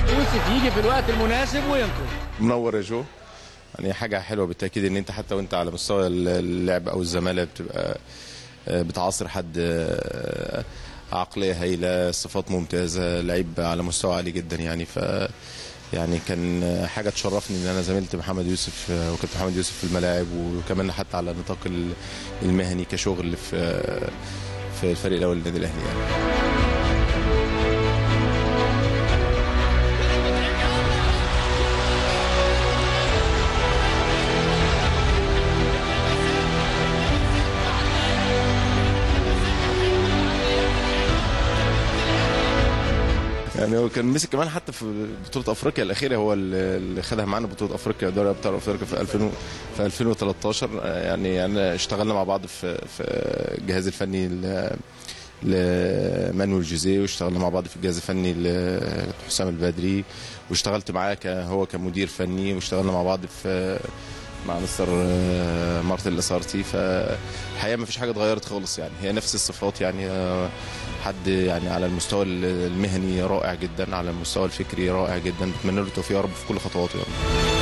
يوسف يجي في الوقت المناسب وينقذ. منور يا جو. يعني حاجه حلوه بالتاكيد ان انت حتى وانت على مستوى اللعب او الزماله بتبقى بتعاصر حد عقليه هايله، صفات ممتازه، لعيب على مستوى عالي جدا يعني. يعني كان حاجه تشرفني ان انا زميلت محمد يوسف وكابتن محمد يوسف في الملاعب، وكمان حتى على النطاق المهني كشغل في الفريق الاول للنادي الاهلي يعني. يعني هو كان مسك كمان حتى في بطولة افريقيا الاخيرة، هو اللي خدها معانا بطولة افريقيا، دوري ابطال افريقيا في 2013. يعني انا اشتغلنا مع بعض في الجهاز الفني لمانويل جوزيه، واشتغلنا مع بعض في الجهاز الفني لحسام البدري، واشتغلت معاه هو كمدير فني، واشتغلنا مع بعض مع مستر مارتن لاسارتي. فالحقيقه ما فيش حاجه اتغيرت خالص يعني، هي نفس الصفات يعني. حد يعني على المستوى المهني رائع جدا، على المستوى الفكري رائع جدا، بتمنى له التوفيق يا رب في كل خطواته يعني.